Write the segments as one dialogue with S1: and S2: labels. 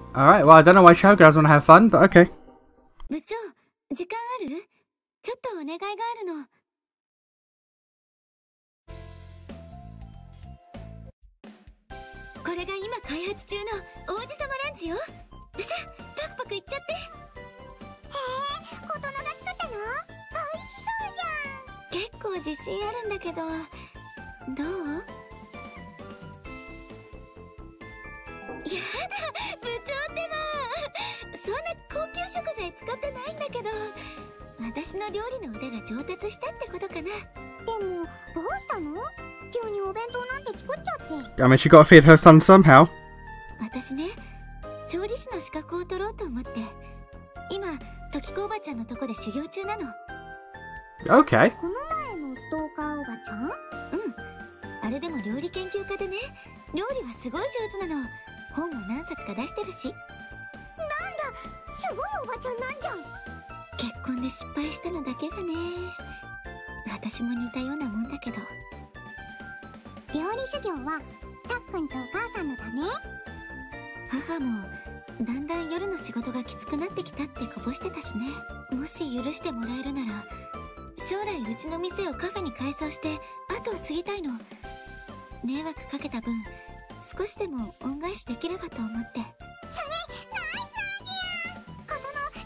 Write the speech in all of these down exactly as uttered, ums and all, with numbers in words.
S1: Alright, well, I don't know why showgirls want to have fun, but okay.
S2: 部長、時間ある？ちょっとお願いがあるの。これが今開発中の王子様ランチよ。さあ、パクパクいっちゃって。へえ、琴乃が作ったの？美味しそうじゃん。結構自信あるんだけど、どう？やだ、部長ってば。そんな高級食材使ってないんだけど、私の料理の腕が上達したってことかな。でも、どうしたの？急にお弁当なんて作っちゃって。
S1: I mean, she got to feed her son somehow.
S2: 私ね、調理師の資格を取ろうと思って、今、時子おばちゃんのとこで修行中なの。
S1: Okay.
S2: この前のストーカーおばちゃん？うん。あれでも料理研究家でね、料理はすごい上手なの。本も何冊か出してるし。なんだ、すごいおばちゃんなんじゃん。結婚で失敗したのだけがね。私も似たようなもんだけど。料理修行はたっくんとお母さんのため？母もだんだん夜の仕事がきつくなってきたってこぼしてたしね。もし許してもらえるなら、将来うちの店をカフェに改装して後を継ぎたいの。迷惑かけた分、少しでも恩返しできればと思って。それナイスアイデア。ことの絶対似合う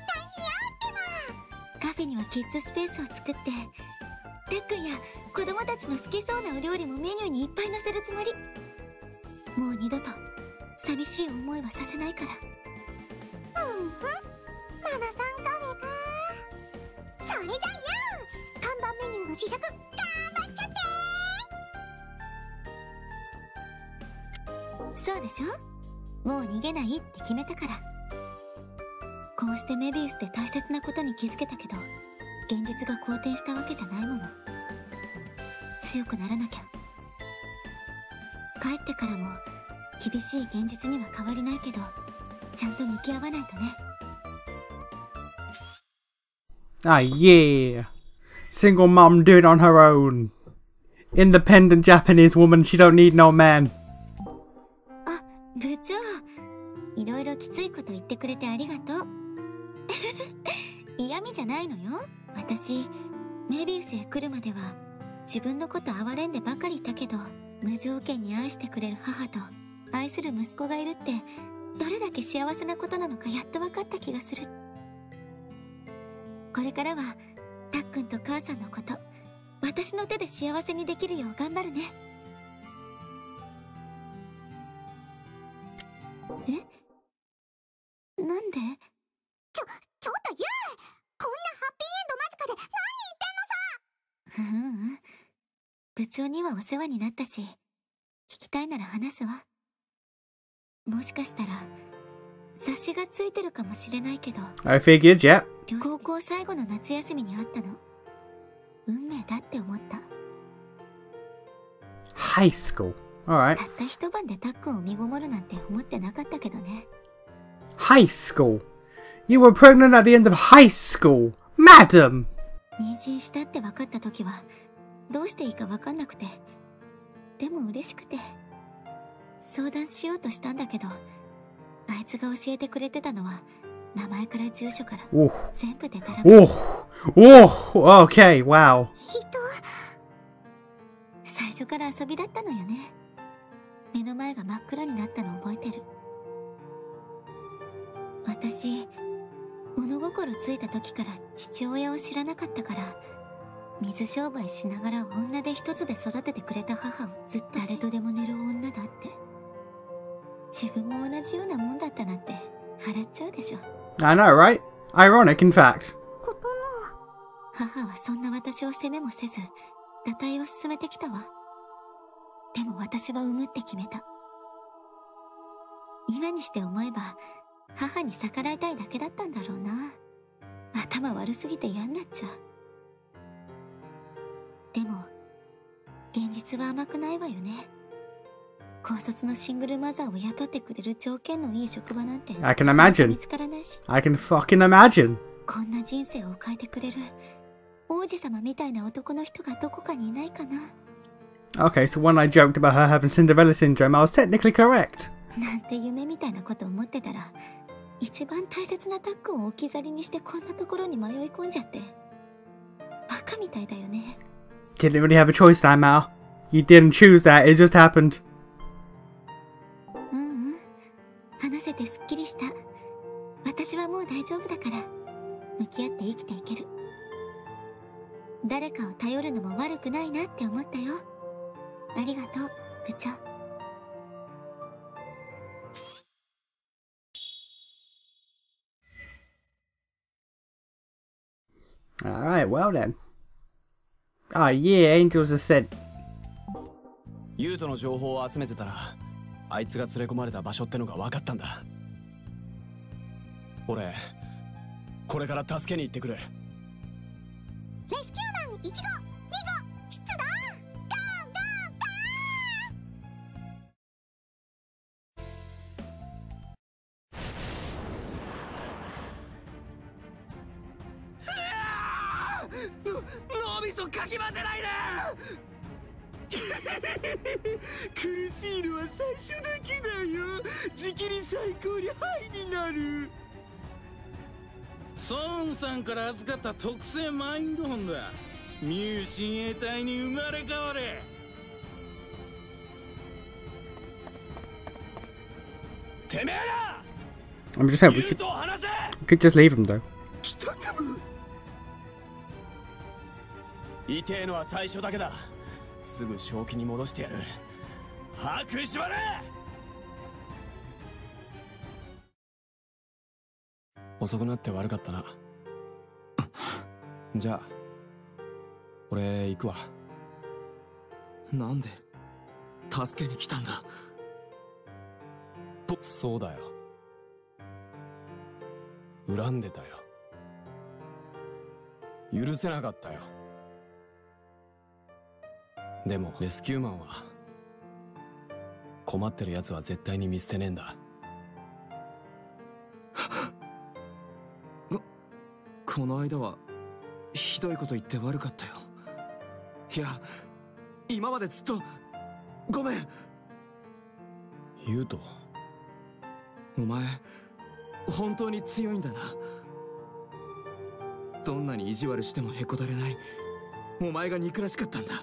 S2: ってば。カフェにはキッズスペースを作って、たっくんや子供たちの好きそうなお料理もメニューにいっぱい載せるつもり。もう二度と寂しい思いはさせないから。うんうん、ママさんカフェか。それじゃあよ、看板メニューの試食頑張っちゃって。そうでしょ、もう逃げないって決めたから。こうしてメビウスで大切なことに気づけたけど、現実が好転したわけじゃないもの。強くならなきゃ。帰ってからも厳しい現実には変わりないけど、ちゃんと向き合わないとね。
S1: Ah, yeah. Single mom do it on her own. Independent Japanese woman, she don't need no man.
S2: あ、部長。いろいろきついこと言ってくれてありがとう。嫌味じゃないのよ。私、メビウスへ来るまでは自分のこと哀れんでばかりいたけど、無条件に愛してくれる母と愛する息子がいるってどれだけ幸せなことなのかやっと分かった気がする。これからはたっくんと母さんのこと、私の手で幸せにできるよう頑張るね。え？なんで？ちょ、ちょっとユウ！こんなハッピーエンド間近で何言ってんのさ！ううん。部長にはお世話になったし、聞きたいなら話すわ。もしかしたら察しがついてるかもしれないけど。
S1: I figured, yeah.
S2: 高校最後の夏休みに会ったの。運命だって思った。
S1: High school. Alright.
S2: たった一晩でたっくんを身ごもるなんて思ってなかったけどね。
S1: High school? You were pregnant at the end of high school, madam!
S2: 妊娠したって分かった時はどうしていいか分かんなくて、でも嬉しくて相談しようとしたんだけど、あいつが教えてくれてたのは名前から住所から全部でたらめ。
S1: おお、okay, wow.
S2: 最初から遊びだったのよね。目の前が真っ暗になったの覚えてる。私、物心ついた時から父親を知らなかったから、水商売しながら女手一つで育ててくれた母をずっと誰とでも寝る女だって。自分も同じようなもんだったなんて笑っちゃうでしょ。
S1: I know, right? Ironic, in fact.
S2: ことも。母はそんな私を責めもせず、堕胎を進めてきたわ。でも私は産むって決めた。今にして思えば、母に逆らいたいだけだったんだろうな。頭悪すぎて嫌になっちゃう。でも、現実は甘くないわよね。高卒のシングルマザーを雇ってくれる条件のいい職場なんて
S1: I can imagine.
S2: 見つからないし。
S1: I can fucking imagine.
S2: こんな人生を変えてくれる王子様みたいな男の人がどこかにいないかな。
S1: Okay, so when I joked about her having Cinderella syndrome, I was technically correct.
S2: なんて夢みたいなこと思ってたら、一番大切なタッグを置き去りにしてこんなところに迷い込んじゃって、バカみたいだよね。
S1: Didn't really have a choice that Mal. You didn't choose that, it just happened.
S2: うんうん、話せてすっきりした。私はもう大丈夫だから向き合って生きていける。誰かを頼るのも悪くないなって思ったよ。ありがとう、部長。
S1: Alright, well then. Ah, yeah, Angels has said.
S3: ユウトの情報を集めてたら、あいつが連れ込まれた場所ってのが分かったんだ。俺、これから助けに行ってくる。
S2: レスキューマンいちご、にご、出動！ガーガー
S3: ガー！脳みそかき混ぜないで苦しいのは最初だけだよ。じきに最高にハイになる。
S4: 孫さんから預かった特製マインドホンだ。ミュウ親衛隊に生まれ変われ。てめえら
S1: I'm just saying, we could, we could just leave him though.
S3: 痛えのは最初だけだ。すぐ正気に戻してやる。把握しまれ。遅くなって悪かったな。じゃあ俺行くわ。
S5: なんで助けに来たんだ。
S3: そうだよ、恨んでたよ。許せなかったよ。でもレスキューマンは困ってるやつは絶対に見捨てねえんだ。
S5: こ、この間はひどいこと言って悪かったよ。いや、今までずっとごめん。
S3: ユウト、
S5: お前本当に強いんだな。どんなに意地悪してもへこたれないお前が憎らしかったんだ。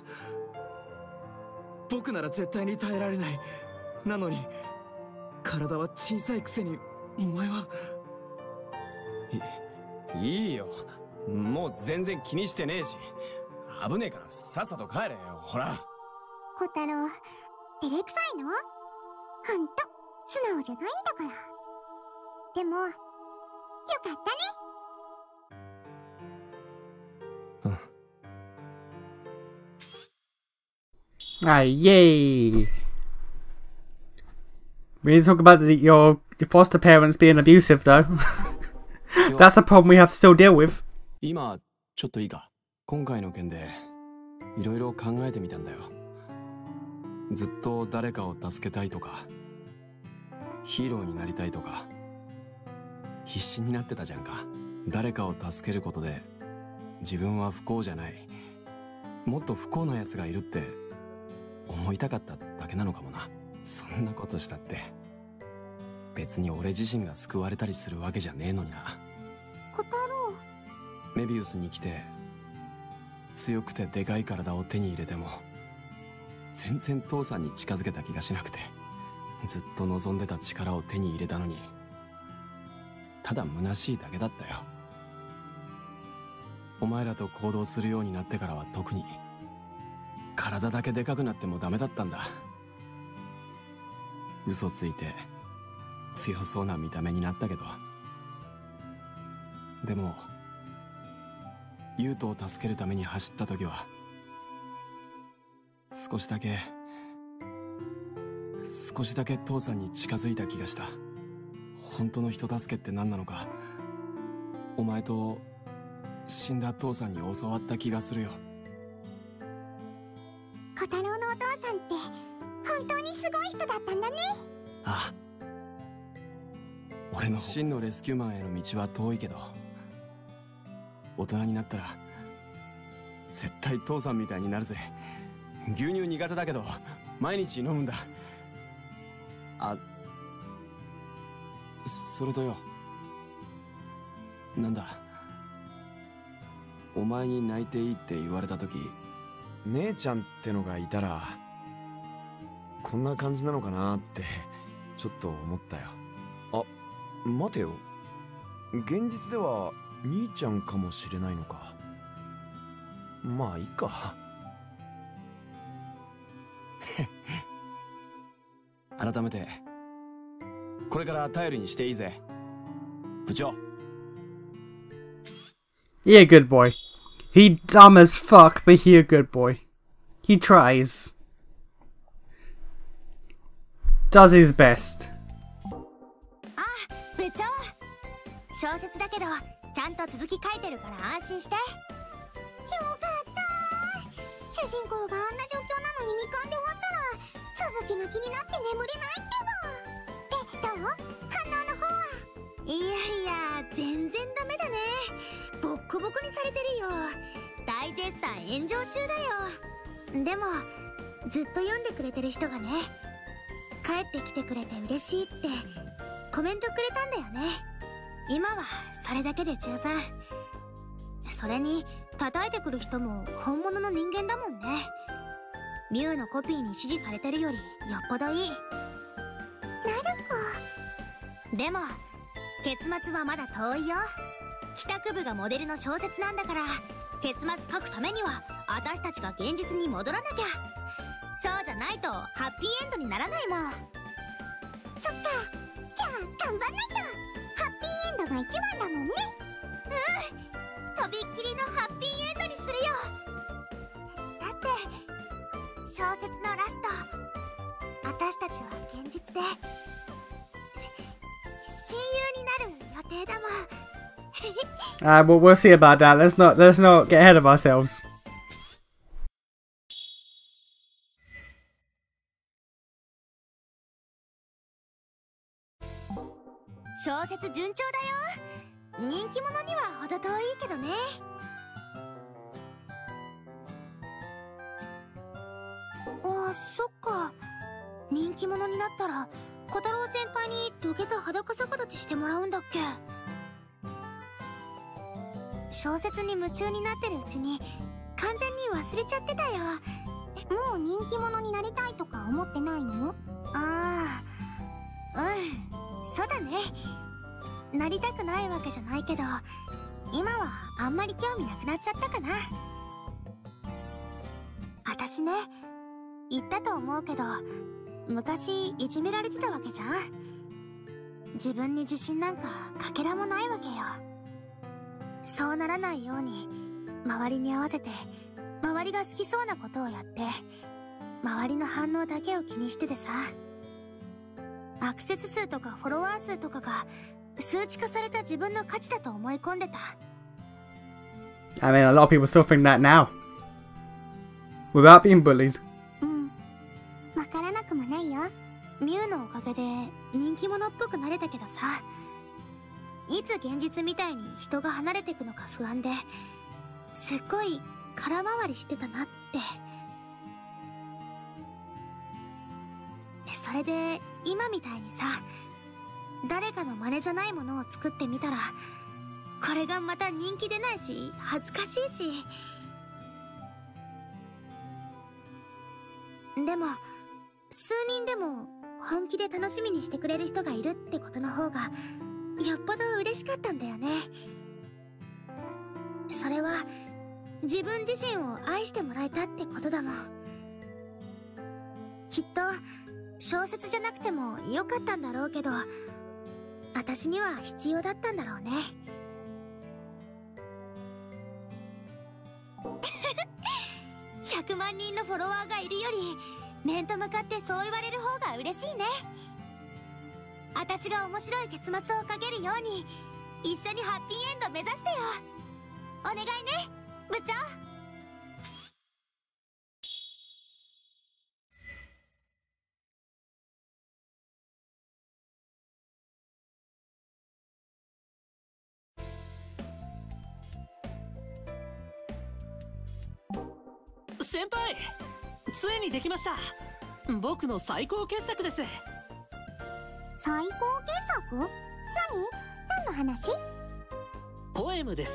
S5: 僕なら絶対に耐えられない。なのに体は小さいくせにお前は。
S3: いいいよ、もう全然気にしてねえし。危ねえからさっさと帰れよ。ほら
S2: 小太郎、照れくさいの？ほんと素直じゃないんだから。でもよかったね。
S3: うん。
S1: Ah, yay! We need to talk about the, your, your foster parents being abusive, though. That's a problem we have to still deal with.
S3: 今ちょっといいか。今回の件でいろいろ考えてみたんだよ。ずっと誰かを助けたいとか、ヒーローになりたいとか、必死になってたじゃんか。誰かを助けることで自分は不幸じゃない、もっと不幸なやつがいるって思いたかっただけなのかもな。そんなことしたって別に俺自身が救われたりするわけじゃねえのにな。
S2: 小太郎、
S3: メビウスに来て強くてでかい体を手に入れても全然父さんに近づけた気がしなくて、ずっと望んでた力を手に入れたのにただ虚しいだけだったよ。お前らと行動するようになってからは特に体だけでかくなってもダメだったんだ。嘘ついて強そうな見た目になったけど、でもユウトを助けるために走った時は少しだけ少しだけ父さんに近づいた気がした。本当の人助けって何なのか、お前と死んだ父さんに教わった気がするよ。
S2: 小太郎のお父さんって本当にすごい人だったんだね。
S3: ああ、俺の真のレスキューマンへの道は遠いけど、大人になったら絶対父さんみたいになるぜ。牛乳苦手だけど毎日飲むんだ。あ、 それとよ、なんだ、お前に泣いていいって言われた時、
S6: 姉ちゃんってのがいたらこんな感じなのかなってちょっと思ったよ。あ、待てよ、現実では兄ちゃんかもしれないのか。まあいいか。
S3: 改めてこれから頼りにしていいぜ、部長。
S1: He a good boy. He dumb as fuck, but he a good boy. He tries. Does his best.
S2: あ、部長。小説だけどちゃんと続き書いてるから安心して。よかった。主人公があんな状況なのに未完で終わったら続きが気になって眠れないってば。で、どう？反応の方は。いやいや、全然ダメだね。ボッコボコにされてるよ。大絶賛炎上中だよ。でもずっと読んでくれてる人がね、帰ってきてくれて嬉しいってコメントくれたんだよね。今はそれだけで十分。それに叩いてくる人も本物の人間だもんね。ミュウのコピーに指示されてるよりよっぽどいい。なる子。でも結末はまだ遠いよ。帰宅部がモデルの小説なんだから、結末書くためには私たちが現実に戻らなきゃ。そうじゃないとハッピーエンドにならないもん。そっか、じゃあ頑張んないと。ハッピーエンドが一番だもんね。うん、とびっきりのハッピーエンドにするよ。だって小説のラスト、私たちは現実でし親友になる予定だもん。
S1: Uh, well, we'll see about that. Let's not let's not get ahead of ourselves.
S2: 小説順調だよ。人気者には程遠いけどね。あ、そっか。人気者になったら小太郎先輩に土下座裸逆立ちしてもらうんだっけ。小説に夢中になってるうちに完全に忘れちゃってたよ。もう人気者になりたいとか思ってないの？ああ、うん、そうだね。なりたくないわけじゃないけど、今はあんまり興味なくなっちゃったかな。私ね、言ったと思うけど、昔いじめられてたわけじゃん。自分に自信なんかかけらもないわけよ。そうならないように周りに合わせて周りが好きそうなことをやって、周りの反応だけを気にしててさ、アクセス数とかフォロワー数とかが数値化された自分の価値だと思い込んでた。
S1: I mean, a lot of people still think that now without being bullied.
S2: うん、わからなくもないよ。ミュウのおかげで人気者っぽくなれたけどさ、いつ現実みたいに人が離れていくのか不安で、すっごい空回りしてたなって。それで今みたいにさ、誰かの真似じゃないものを作ってみたら、これがまた人気出ないし恥ずかしいし。でも数人でも本気で楽しみにしてくれる人がいるってことの方がよっぽど嬉しかったんだよね。それは自分自身を愛してもらえたってことだもん。きっと小説じゃなくてもよかったんだろうけど、私には必要だったんだろうね。ひゃくまん人のフォロワーがいるより面と向かってそう言われる方が嬉しいね。私が面白い結末をかけるように一緒にハッピーエンド目指してよ。お願いね、部長。
S7: 先輩、ついにできました。僕の最高傑作です。
S2: 最高傑作？ 何の話？
S7: ポエムです。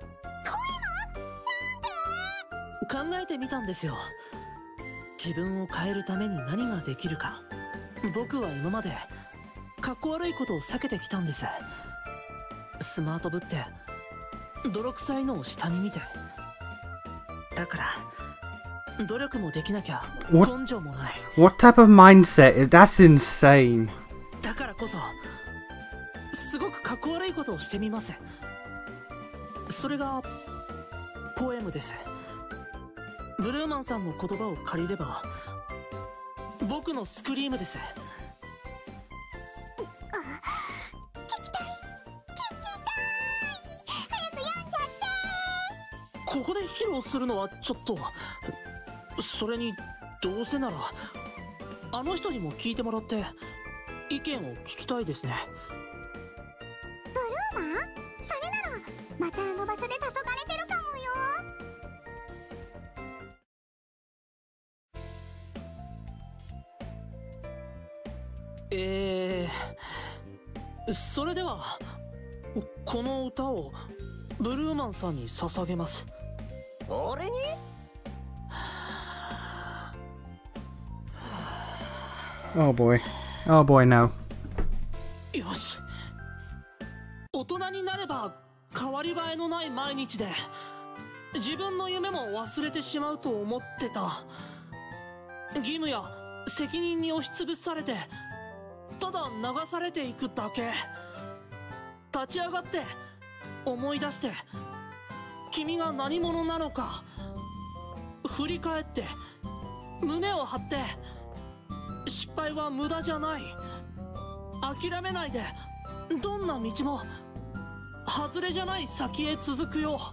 S7: 考えてみたんですよ。自分を変えるために何ができるか。僕は今までかっこ悪いことを避けてきたんです。スマートぶって泥臭いのを下に見て、だから努力もできなきゃ根性もない。
S1: What type of mindset is that's insane?
S7: だからこそすごくかっこ悪いことをしてみます。それがポエムです。ブルーマンさんの言葉を借りれば、僕のスクリームです。ここで披露するのはちょっと。それにどうせならあの人にも聞いてもらって意見を聞きたいですね。
S2: ブルーマン？それならまたあの場所で黄昏れてるかもよ。
S7: えー、それではこの歌をブルーマンさんに捧げます。
S5: 俺に？
S1: Oh boy. Oh boy, no.
S7: よし。大人になれば変わり映えのない毎日で自分の夢も忘れてしまうと思ってた。義務や責任に押しつぶされてただ流されていくだけ。立ち上がって思い出して君が何者なのか。振り返って胸を張って、失敗は無駄じゃない。諦めないで、どんな道も外れじゃない先へ続くよ。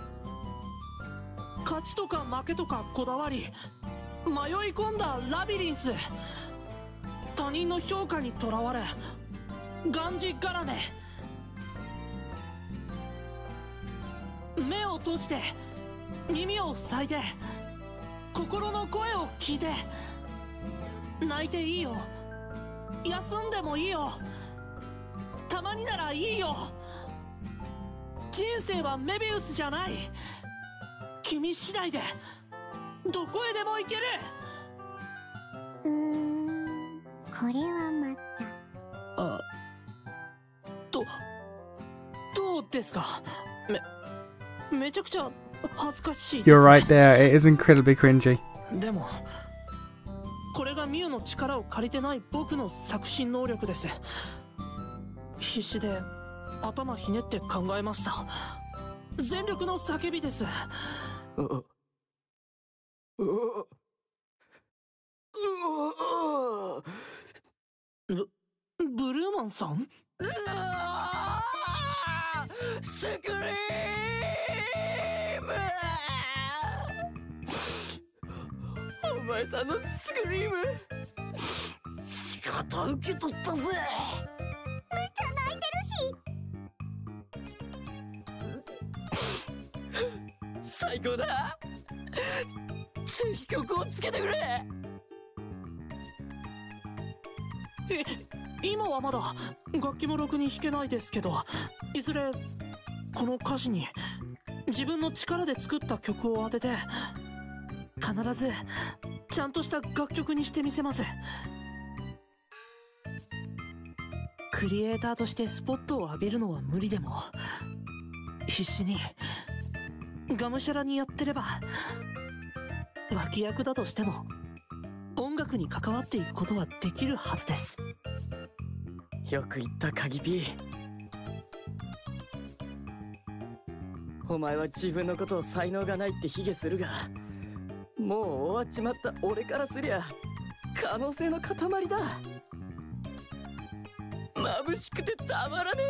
S7: 勝ちとか負けとかこだわり迷い込んだラビリンス。他人の評価にとらわれがんじがらめ。目を閉じて耳を塞いで心の声を聞いて、泣いていいよ、休んでもいいよ、たまにならいいよ。人生はメビウスじゃない。君次第でどこへでも行ける。
S2: うーん、これはまた。
S7: あ、どどうですか。めめちゃくちゃ恥ずかしいです、ね。
S1: You're right there. It is incredibly cringy.
S7: でもこれがミュウの力を借りてない僕の作詞能力です。必死で頭ひねって考えました。全力の叫びです。
S5: うううう
S7: ブブルーマンさん？
S5: スクリーム！お前さんのスクリーム仕方受け取ったぜ。
S2: めっちゃ泣いてるし。
S5: 最高だ。ぜひ曲をつけてくれ。
S7: え、今はまだ楽器もろくに弾けないですけど、いずれこの歌詞に自分の力で作った曲を当てて必ずちゃんとした楽曲にしてみせます。クリエイターとしてスポットを浴びるのは無理でも、必死にがむしゃらにやってれば脇役だとしても音楽に関わっていくことはできるはずです。
S5: よく言った鍵 P。 お前は自分のことを才能がないって卑下するが、もう終わっちまった俺からすりゃ可能性の塊だ。眩しくてたまらね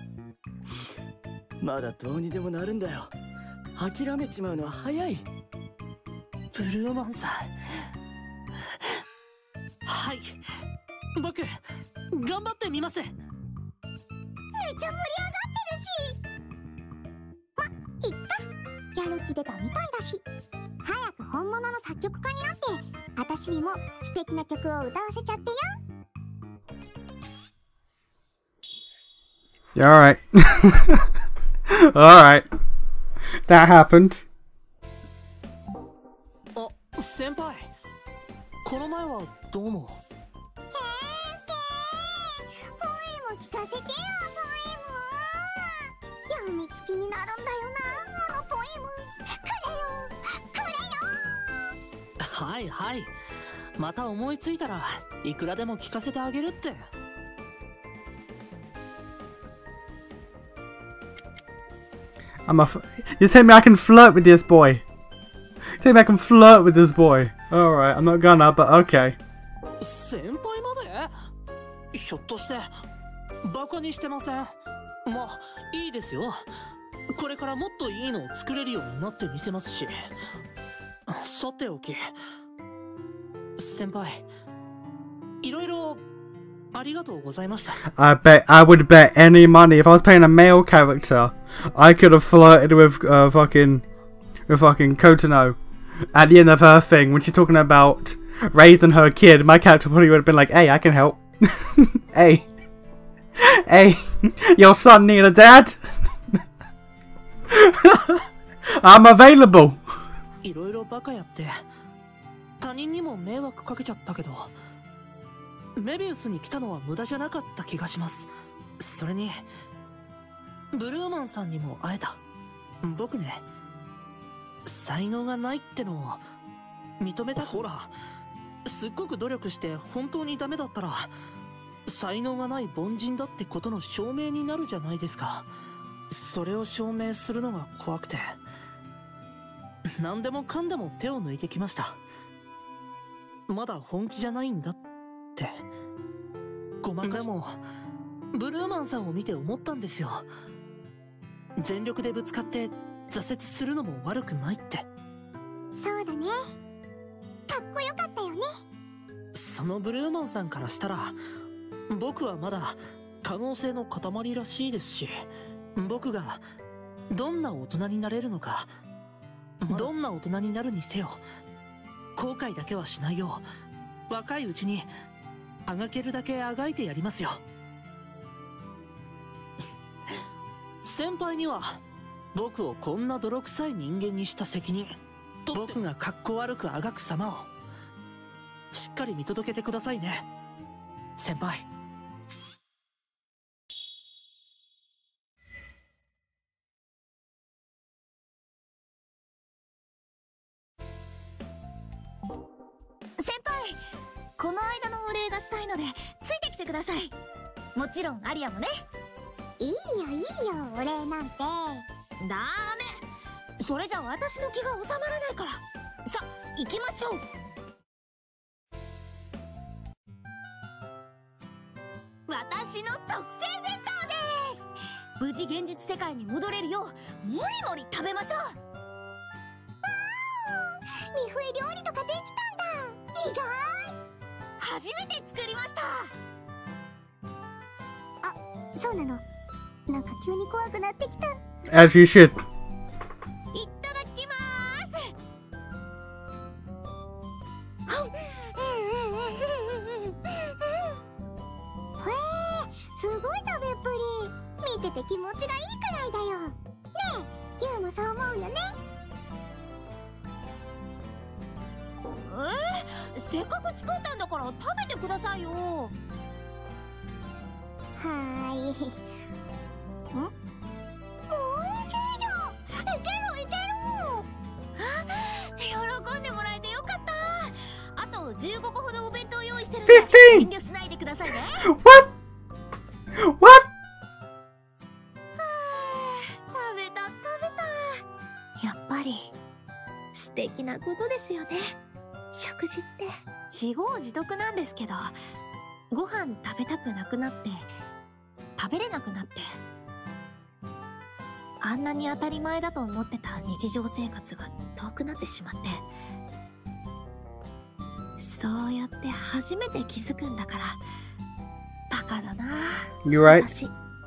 S5: え。まだどうにでもなるんだよ。諦めちまうのは早い。
S7: ブルーマンさん、はい、僕頑張ってみます。
S2: めっちゃ盛り上がってるし。ま、いった。やる気出たみたいだし、早く本物の作曲家になって私にも素敵な曲を歌わせちゃってよ。
S1: Alright. Alright. That happened.
S7: あ、先輩。この前はどうも。
S2: ケンスケー、ポエム聞かせてよ、ポエム。やみつきになるんだよな、あのポエム。くれよ、くれよ。
S7: はいはい。また思いついたらいくらでも聞かせてあげるって。
S1: I'm a. F you tell me I can flirt with this boy. You tell me I can flirt with this boy. Alright, I'm not gonna, but okay.
S7: 先輩まで？ひょっとしてバカにしてません？まあいいですよ。これからもっといいのを作れるようになってみせますし。さておき、先輩、いろいろありがとうございました。
S1: I bet I would bet any money if I was playing a male character, I could have flirted with uh, fucking with fucking Kotono at the end of her thing when she's talking about raising her kid. My character probably would have been like, "Hey, I can help. Hey, hey, your son need a dad. I'm available."
S7: いろいろバカやって他人にも迷惑かけちゃったけど、メビウスに来たのは無駄じゃなかった気がします。それにブルーマンさんにも会えた。僕ね、才能がないってのを認めた。ほら、すっごく努力して本当にダメだったら才能がない凡人だってことの証明になるじゃないですか。それを証明するのが怖くて何でもかんでも手を抜いてきました。まだ本気じゃないんだってごまかし。でもブルーマンさんを見て思ったんですよ。全力でぶつかって挫折するのも悪くないって。
S2: そうだね、かっこよかったよね。
S7: そのブルーマンさんからしたら僕はまだ可能性の塊らしいですし、僕がどんな大人になれるのか、どんな大人になるにせよ後悔だけはしないよう若いうちにあがけるだけあがいてやりますよ。先輩には僕をこんな泥臭い人間にした責任、僕がかっこ悪くあがく様をしっかり見届けてくださいね、先輩。
S2: 先輩、この間のお礼がしたいのでついてきてください。もちろんアリアもね。いいよいいよ、お礼なんて。ダメ、それじゃ私の気が収まらないから。さ、行きましょう。私の特製弁当です。無事現実世界に戻れるようもりもり食べましょう。わー、ミフエ料理とかできたんだ。意外。初めて作りました。あ、そうなの。なんか急に怖くなってきた。
S1: As you should.
S2: いただきまーす。へえ、すごい食べっぷり。見てて気持ちがいいくらいだよ。ねえ、ユウもそう思うよね。えー、せっかく作ったんだから食べてくださいよ。はーい。ん？おいしいじゃん。いけるいける。あ、喜んでもらえてよかった。あとじゅうごこほどお弁当用意してるんで遠慮しないでくださいね。
S1: What? What?
S2: はあ、食べた食べた。やっぱり素敵なことですよね、食事って。自業自得なんですけど、ご飯食べたくなくなって食べれなくなって、あんなに当たり前だと思ってた日常生活が遠くなってしまって、そうやって初めて気づくんだから、バカだな。
S1: You're right.
S2: 私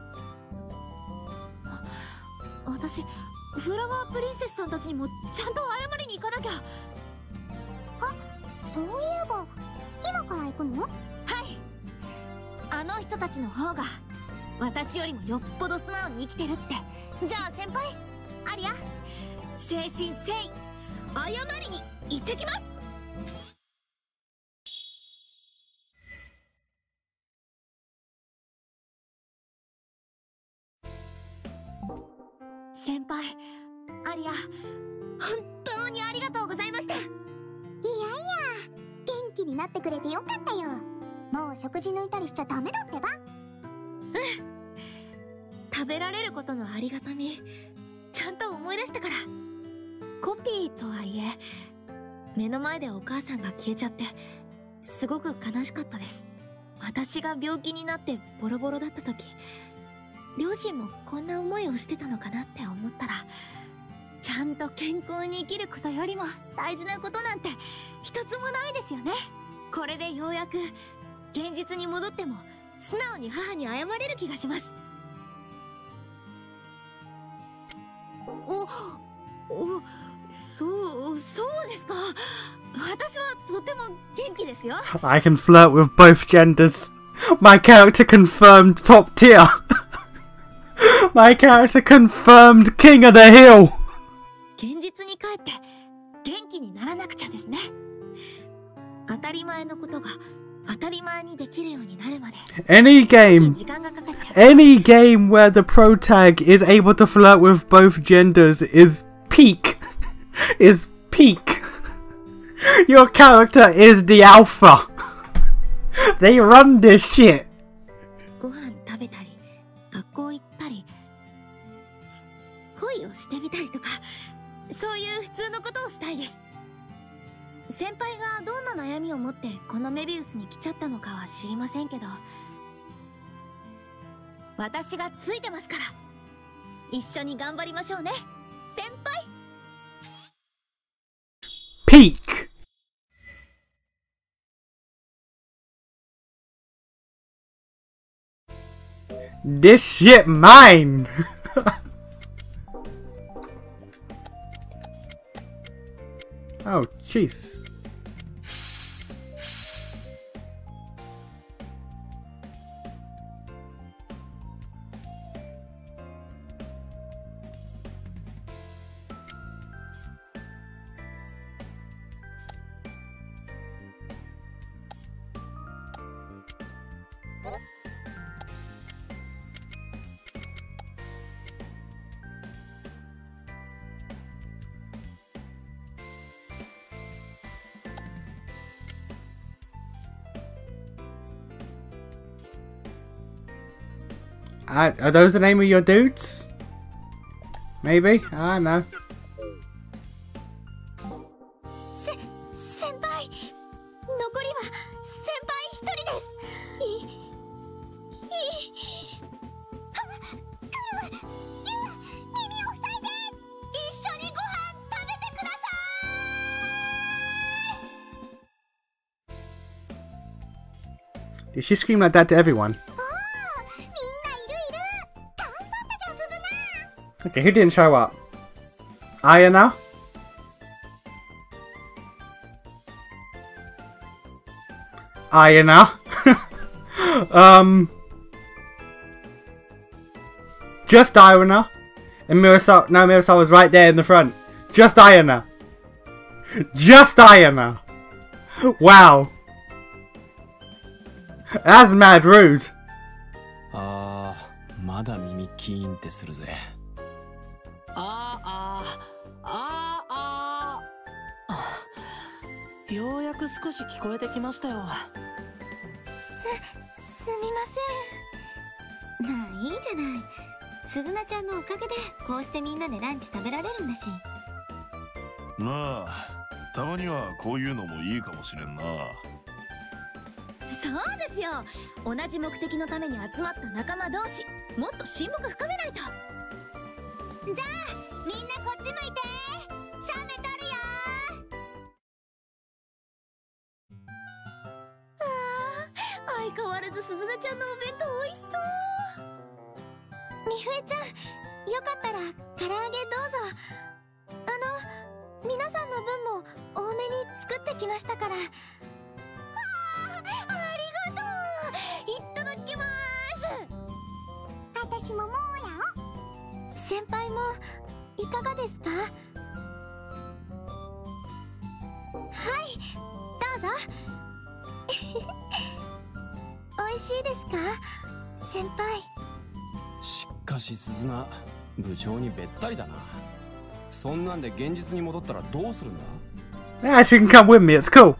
S2: 私フラワープリンセスさんたちにもちゃんと謝りに行かなきゃ。あ、そういえば今から行くの？はい、あの人たちの方が私よりもよっぽど素直に生きてるって。じゃあ先輩アリア、誠心誠意謝りに行ってきます。先輩アリア、本当にありがとうございました。いやいや、元気になってくれてよかったよ。もう食事抜いたりしちゃダメだってば。うん、食べられることのありがたみちゃんと思い出したから。コピーとはいえ目の前でお母さんが消えちゃってすごく悲しかったです。私が病気になってボロボロだった時、両親もこんな思いをしてたのかなって思ったら、ちゃんと健康に生きることよりも大事なことなんて一つもないですよね。これでようやく現実に戻っても素直に母に謝れる気がします。お、お、そう、そうですか。私はとても元気ですよ。
S1: I can flirt with both genders. My character confirmed top tier. My character confirmed king of the hill.
S2: 現実に帰って元気にならなくちゃですね。当たり前のことが当たり前にできるようになるまで。
S1: Any game, any game where the pro tag is able to flirt with both genders is peak. Is peak. Your character is the alpha. They run this shit.
S2: ご飯食べたり、学校行ったり、恋をしてみたりとか、そういう普通のことをしたいです。先輩がどんな悩みを持ってこのメビウスに来ちゃったのかは知りませんけど、私がついてますから、一緒に頑張りましょうね、先輩。
S1: Peak. This shit mine. Oh, Jesus. Uh, are those the name of your dudes? Maybe? I don't know.
S2: せ、先輩、残りは先輩一人です。いい、いい。は、来る。ゆう、耳を塞いで。一緒にご飯食べてください。
S1: Did she scream like that to everyone? Okay, who didn't show up? Ayana? Ayana? um... Just Ayana? And Mirasawa, no, Mirasawa was right there in the front. Just Ayana. Just Ayana. Wow. That's mad rude.
S3: ああ、まだ耳キーンってするぜ。
S7: あーあーあーあー、ようやく少し聞こえてきましたよ。
S2: す、すみません。まあいいじゃない。鈴菜ちゃんのおかげでこうしてみんなでランチ食べられるんだし。
S8: まあたまにはこういうのもいいかもしれんな。
S2: そうですよ。同じ目的のために集まった仲間同士、もっと親睦深めないと。じゃあみんなこっち向いて。写メ撮るよ。ああ、相変わらず鈴菜ちゃんのお弁当美味しそう。みふえちゃん、よかったら唐揚げどうぞ。あの皆さんの分も多めに作ってきましたから。ああ、ありがとう。いただきます。 私ももうやお。先輩もいかがですか？はい、どうぞ。美味しいですか、先輩？
S3: しかし鈴名、部長にべったりだな。そんなんで現実に戻ったらどうするんだ？
S1: Yeah, she can come with me, it's cool.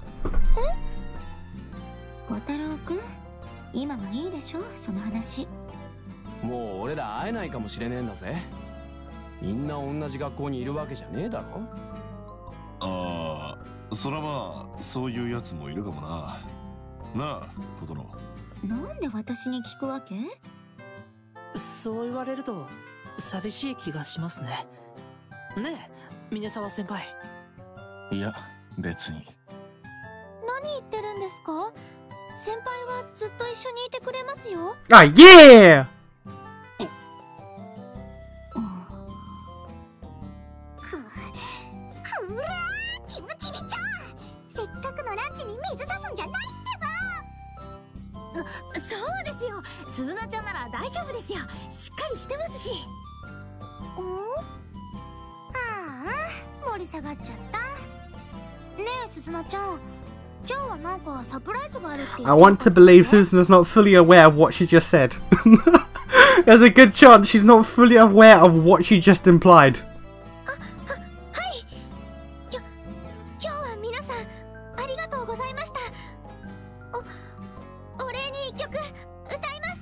S2: 小太郎くん、今はいいでしょ、その話。
S3: もう俺ら会えないかもしれねえんだぜ。みんな同じ学校にいるわけじゃねえだろ。
S8: ああ、そらまあそういうやつもいるかもな。なあ、琴乃。
S2: なんで私に聞くわけ？
S7: そう言われると寂しい気がしますね。ねえ、峰沢先輩。
S3: いや、別に。
S2: 何言ってるんですか？先輩はずっと一緒にいてくれますよ。
S1: Ah, yeah!
S2: くらー、キムチビちゃん、せっかくのランチに水差すんじゃないってば。そうですよ、鈴菜ちゃんなら大丈夫ですよ。しっかりしてますし。お？ああ、盛り下がっちゃった。ねえ鈴菜ちゃん、今日はなんかサプライズがあるって。
S1: I want to believe Susan's not fully aware of what she just said. There's a good chance she's not fully aware of what she just implied.
S2: あ、は、はい。きょ、今日は皆さんありがとうございました。お、お礼に一曲歌います。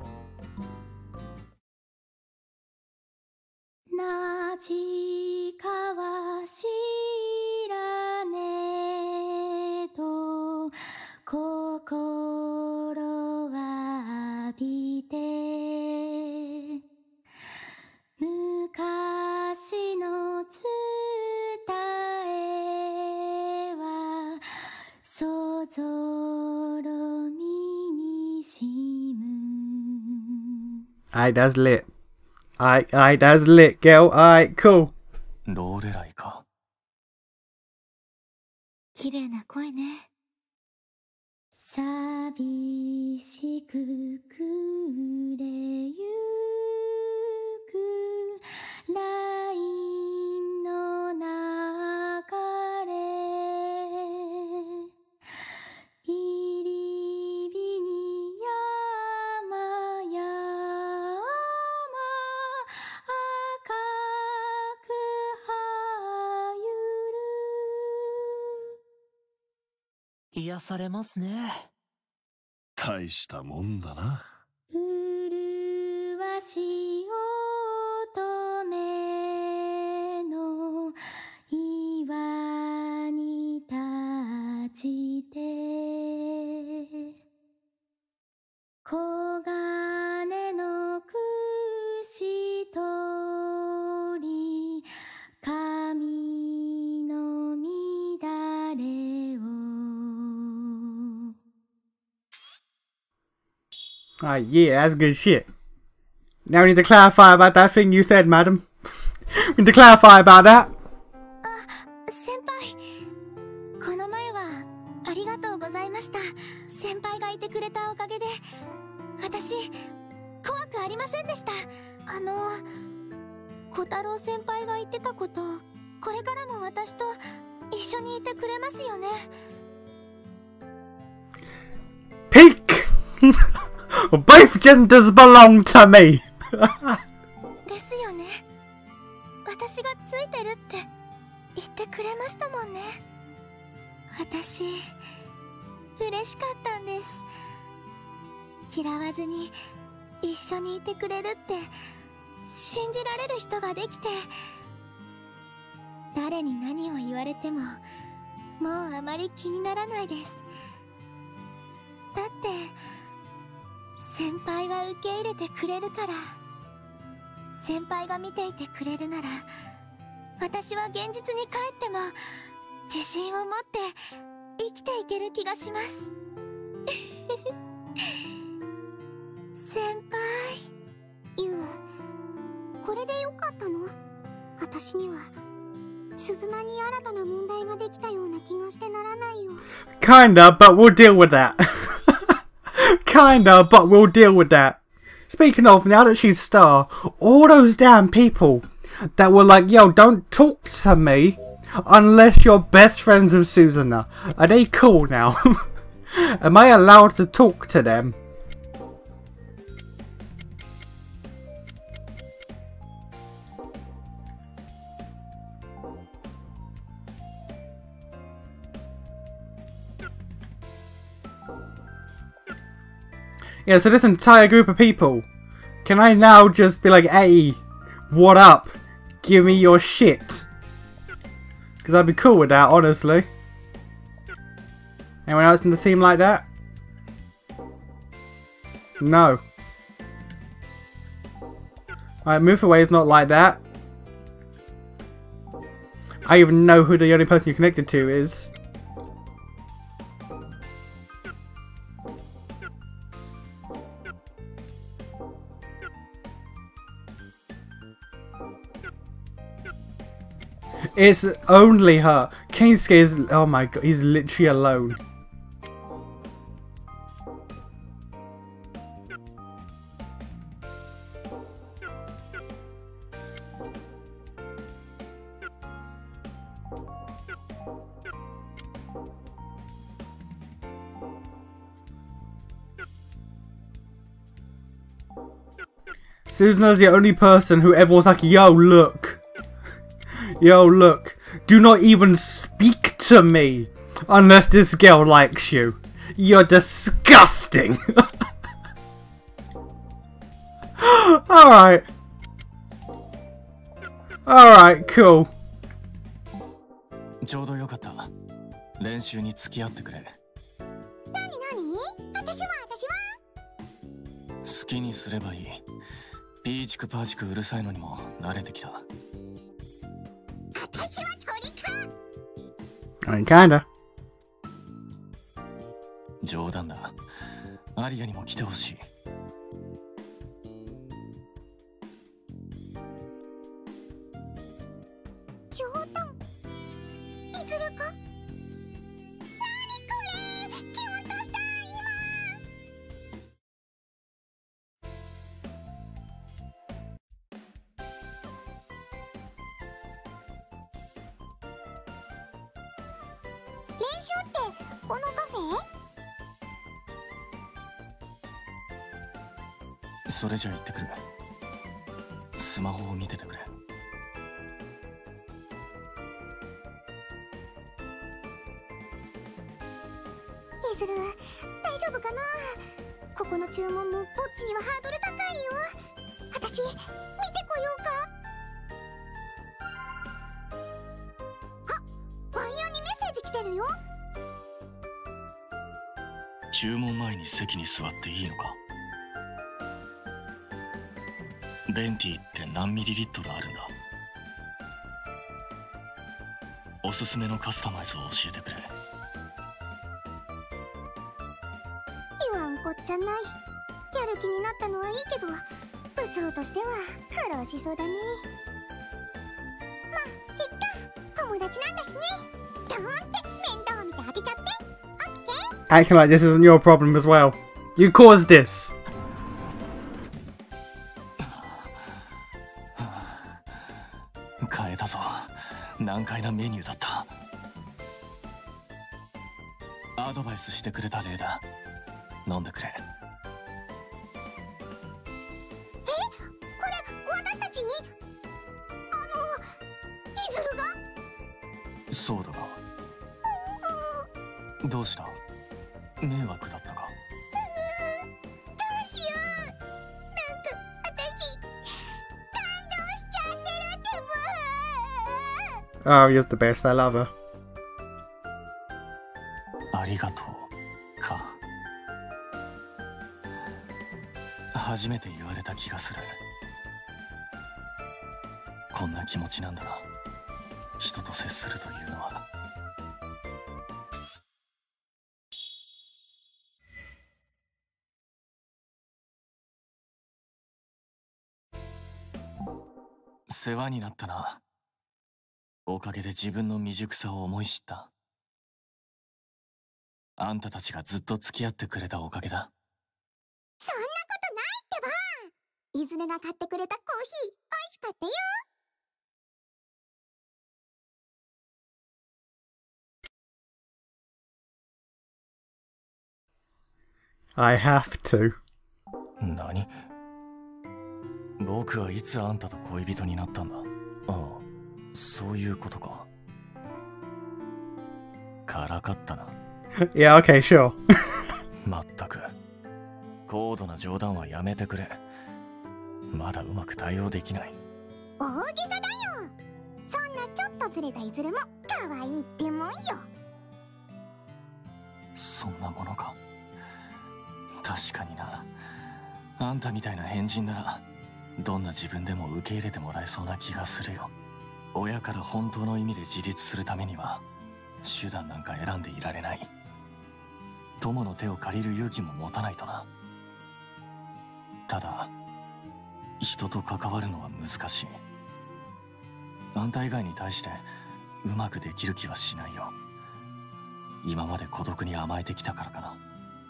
S2: なじかは知らねえと心は浴びて、昔の伝えはそぞろみにしむ。
S1: Alright, that's lit. Alright, alright, that's lit, girl. Alright, cool.
S3: ローレライか。
S2: 綺麗な声ね。寂しく暮れゆくラインの流れ、入り火に山々赤くはゆる。
S7: 癒されますね。
S8: 大したもんだな。
S2: 麗し乙女の岩に立ちて、黄金の櫛とり髪の乱れを。
S1: Alright, yeah, that's good shit. Now we need to clarify about that thing you said, madam. We need to clarify about that.
S2: 先輩、この前はありがとうございました。先輩がいてくれたおかげで私怖くありませんでした。あの小太郎先輩が言ってたこと、これからも私と一緒にいてくれますよね。
S1: Peak! Both genders belong to me.
S2: ですよね。私がついてるって言ってくれましたもんね。私嬉しかったんです。嫌わずに一緒にいてくれるって信じられる人ができて、誰に何を言われてももうあまり気にならないです。だって先輩は受け入れてくれるから。先輩が見ていてくれるなら、私は現実に帰っても自信を持って生きていける気がします。先輩、ユウ、これでよかったの？私には鈴菜に新たな問題ができたような気がしてならないよ。
S1: Kinda, but we'll deal with that. Kinda, but we'll deal with that. Speaking of, now that she's Star, all those damn people that were like, yo, don't talk to me unless you're best friends with Susanna. Are they cool now? Am I allowed to talk to them? Yeah, so this entire group of people, can I now just be like, hey, what up? Give me your shit. Because I'd be cool with that, honestly. Anyone else in the team like that? No. Alright, move away is not like that. I even know who the only person you're connected to is. It's only her. Keisuke is, oh my god, he's literally alone. Susanna's the only person who everyone's like, yo, look. Yo, look. Do not even speak to me unless this girl likes you. You're disgusting. Alright. Alright, cool.
S3: ちょうどよかった。練習に付き合ってくれ。
S2: なになに？私は私は。
S3: 好きにすればいい。ピーチクパーチクうるさいのにも慣れてきた。
S2: 私は鳥か。
S1: I mean, kinda.
S3: 冗談だ。アリアにも来てほしい。
S2: 冗談？いずるか？なにこれ？キュンとした今。練習ってこのカフェ？
S3: それじゃ行ってくる。スマホを見ててくれ。
S2: いずる、大丈夫かな？ここの注文もぼっちにはハードル高いよ。私、見てこようか。あ、ワイヤーにメッセージ来てるよ。
S3: 注文前に席に座っていいのか？ベンティって何ミリリットルあるんだ？おすすめのカスタマイズを教えてくれ。
S2: 言わんこっちゃない。やる気になったのはいいけど、部長としては苦労しそうだね。まあ、いっか。友達なんだしね。ドーンって面倒見てあげちゃって。オッケー。
S1: Acting like this isn't your problem as well. You caused this.
S3: 変えたぞ。難解なメニューだった。アドバイスしてくれた例だ。飲んでくれ。
S2: え、これ私たちに？あの、いずるが？
S3: そうだが。どうした？迷惑だったか？
S2: うーん、どうしよう。なんか私感動しちゃってるってば。
S1: Oh, he's the best. I love her.
S3: ありがとうか。初めて言われた気がする。こんな気持ちなんだな。人と接するというのは。世話になったな。おかげで自分の未熟さを思い知った。あんたたちがずっと付き合ってくれたおかげだ。
S2: そんなことないってば。 いずれが買ってくれたコーヒー、美味しかったよ。
S1: I have to.
S9: 何？僕はいつあんたと恋人になったんだ？ああ、そういうことか。からかったな。
S1: Yeah, okay, sure.
S9: まったく。高度な冗談はやめてくれ。まだうまく対応できない。
S2: 大げさだよ。そんなちょっとずれたいずれも可愛いってもんよ。
S9: そんなものか。確かにな。あんたみたいな変人ならどんな自分でも受け入れてもらえそうな気がするよ。親から本当の意味で自立するためには手段なんか選んでいられない。友の手を借りる勇気も持たないとな。ただ人と関わるのは難しい。あんた以外に対してうまくできる気はしないよ。今まで孤独に甘えてきたからかな。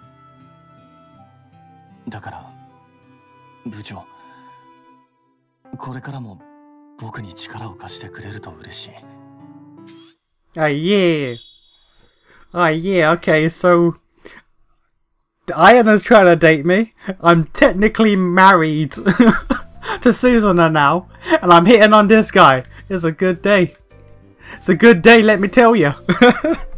S9: だから部長、これからも僕に力を貸してくれると嬉しい。
S1: Ah, yeah. Ah, yeah, okay, so Ayana's trying to date me. I'm technically married to Susanna now, and I'm hitting on this guy. It's a good day. It's a good day, let me tell you.